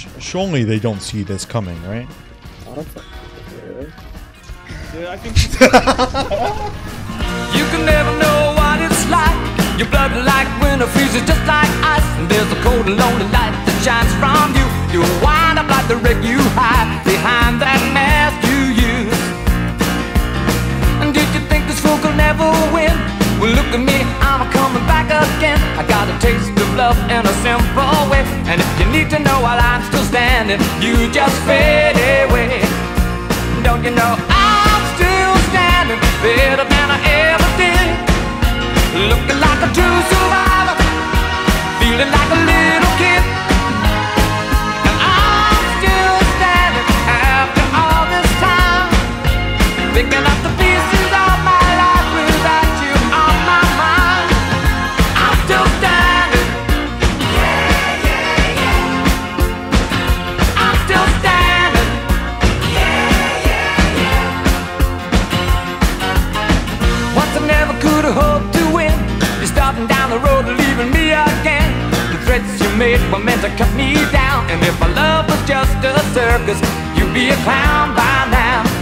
Surely they don't see this coming, right? I don't fucking care. Yeah, I think You can never know what it's like. Your blood like winter freezes just like ice. And there's a cold and lonely light that shines from you. You wind up like the wreck you hide behind that mask you use. And did you think this fool could never win? Well, look at me, I'm coming back again. I got a taste of love in a simple way. And if you need to know while I'm still standing, you just fade away. Don't you know I'm still standing better than I ever did? Looking like a true survivor, feeling like a little kid. And I'm still standing after all this time, picking up the pieces of my life without you on my mind. I'm still standing. Yeah, yeah, yeah. I'm still standing. Yeah, yeah, yeah. Once I never could have hoped to win. You're starting down the road and leaving me again. The threats you made were meant to cut me down. And if my love was just a circus, you'd be a clown by now.